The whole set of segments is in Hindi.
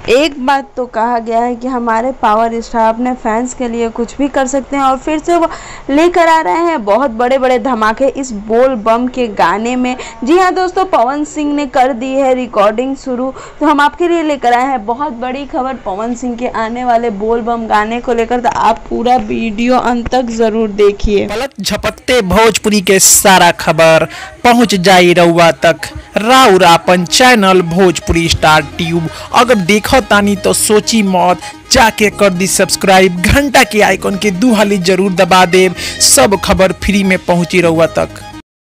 एक बात तो कहा गया है कि हमारे पावर स्टार अपने फैंस के लिए कुछ भी कर सकते हैं और फिर से वो लेकर आ रहे हैं बहुत बड़े बड़े धमाके इस बोल बम के गाने में। जी हाँ दोस्तों, पवन सिंह ने कर दी है रिकॉर्डिंग शुरू, तो हम आपके लिए लेकर आए हैं बहुत बड़ी खबर पवन सिंह के आने वाले बोल बम गाने को लेकर। तो आप पूरा वीडियो अंत तक जरूर देखिए। पलक झपकते भोजपुरी के सारा खबर पहुंच जाई रउआ तक। राउर आपन चैनल भोजपुरी स्टार ट्यूब अगर देखो तानी तो सोची मौत, जाके कर दी सब्सक्राइब, घंटा के आइकन के 2 हाली जरूर दबा देव। सब खबर फ्री में पहुंची रउआ तक।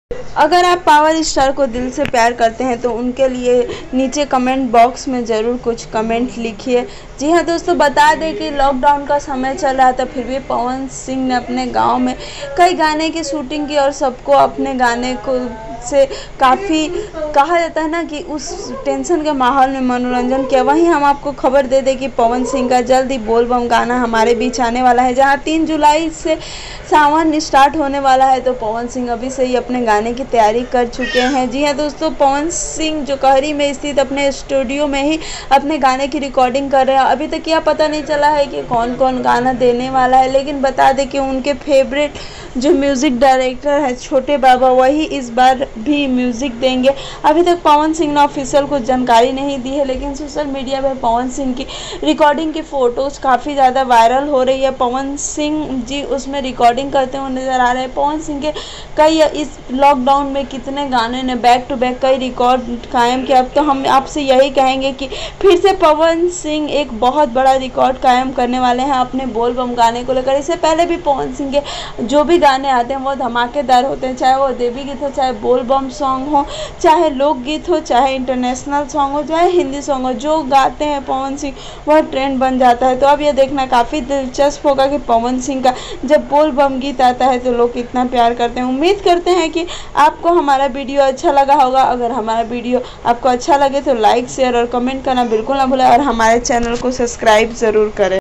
अगर आप पावर स्टार को दिल से प्यार करते हैं तो उनके लिए नीचे कमेंट बॉक्स में ज़रूर कुछ कमेंट लिखिए। जी हाँ दोस्तों, बता दें कि लॉकडाउन का समय चल रहा था, फिर भी पवन सिंह ने अपने गांव में कई गाने की शूटिंग की और सबको अपने गाने को से काफ़ी कहा जाता है ना कि उस टेंशन के माहौल में मनोरंजन किया। वहीं हम आपको खबर दे दें कि पवन सिंह का जल्द ही बोल बम गाना हमारे बीच आने वाला है, जहां 3 जुलाई से सावन स्टार्ट होने वाला है। तो पवन सिंह अभी से ही अपने गाने की तैयारी कर चुके हैं। जी हाँ दोस्तों, पवन सिंह जोकहरी में स्थित अपने स्टूडियो में ही अपने गाने की रिकॉर्डिंग कर रहे हैं। अभी तक यह पता नहीं चला है कि कौन कौन गाना देने वाला है, लेकिन बता दें कि उनके फेवरेट जो म्यूज़िक डायरेक्टर है छोटे बाबा, वही इस बार भी म्यूज़िक देंगे। अभी तक पवन सिंह ने ऑफिशियल कुछ जानकारी नहीं दी है, लेकिन सोशल मीडिया पर पवन सिंह की रिकॉर्डिंग की फ़ोटोज़ काफ़ी ज़्यादा वायरल हो रही है। पवन सिंह जी उसमें रिकॉर्डिंग करते हुए नज़र आ रहे हैं। पवन सिंह के कई इस लॉकडाउन में कितने गाने ने बैक टू बैक कई रिकॉर्ड कायम किया। अब तो हम आपसे यही कहेंगे कि फिर से पवन सिंह एक बहुत बड़ा रिकॉर्ड कायम करने वाले हैं अपने बोल बम गाने को लेकर। इससे पहले भी पवन सिंह के जो भी गाने आते हैं वो धमाकेदार होते हैं, चाहे वो देवी गीत हो, चाहे बोल बम सॉन्ग हो, चाहे लोकगीत हो, चाहे इंटरनेशनल सॉन्ग हो, चाहे हिंदी सॉन्ग हो, जो गाते हैं पवन सिंह वह ट्रेंड बन जाता है। तो अब ये देखना काफ़ी दिलचस्प होगा कि पवन सिंह का जब बोल बम गीत आता है तो लोग कितना प्यार करते हैं। उम्मीद करते हैं कि आपको हमारा वीडियो अच्छा लगा होगा। अगर हमारा वीडियो आपको अच्छा लगे तो लाइक, शेयर और कमेंट करना बिल्कुल ना भूलें और हमारे चैनल को सब्सक्राइब ज़रूर करें।